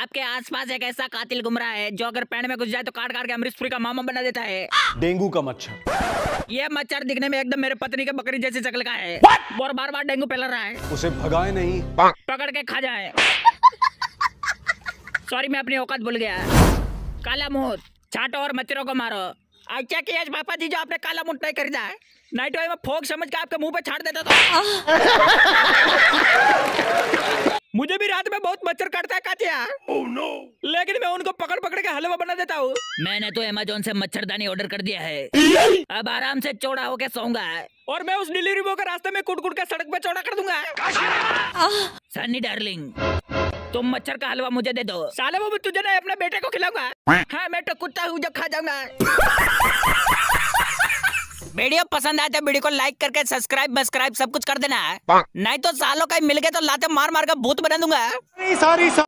आपके आसपास एक ऐसा कातिल घूम रहा है जो अगर पैर में घुस जाए तो काट काट के अमरीशपुरी का मामा बना देता है। डेंगू का मच्छर। ये मच्छर दिखने में एकदम मेरे पत्नी के बकरी जैसी शक्ल का है और बार बार डेंगू फैला रहा है। उसे भगाए नहीं, पकड़ के खा जाए। सॉरी, मैं अपनी औकात भूल गया। काला मुंह छाटो और मच्छरों को मारो। अच्छा किया पापा जी जो आपने काला मुंह नहीं खरीदा है, नहीं तो मैं फोक समझ के आपके मुंह पे छाट देता था। मुझे भी रात में बहुत मच्छर काटता है कातिया। oh, no. लेकिन मैं उनको पकड़ पकड़ के हलवा बना देता हूँ। मैंने तो अमेज़न से मच्छरदानी ऑर्डर कर दिया है। अब आराम से चौड़ा होके सोऊंगा और मैं उस डिलीवरी बॉय को रास्ते में कुट कुट के सड़क पे चौड़ा कर दूंगा। सन्नी डार्लिंग, तुम मच्छर का हलवा मुझे दे दो। साले वो तुझे नहीं अपने बेटे को खिलाऊंगा। हाँ, मैं तो कुत्ता हूँ जो खा जाऊंगा। वीडियो पसंद आए तो वीडियो को लाइक करके सब्सक्राइब सब कुछ कर देना है। नहीं तो सालों का मिल गए तो लाते मार मार कर भूत बना दूंगा।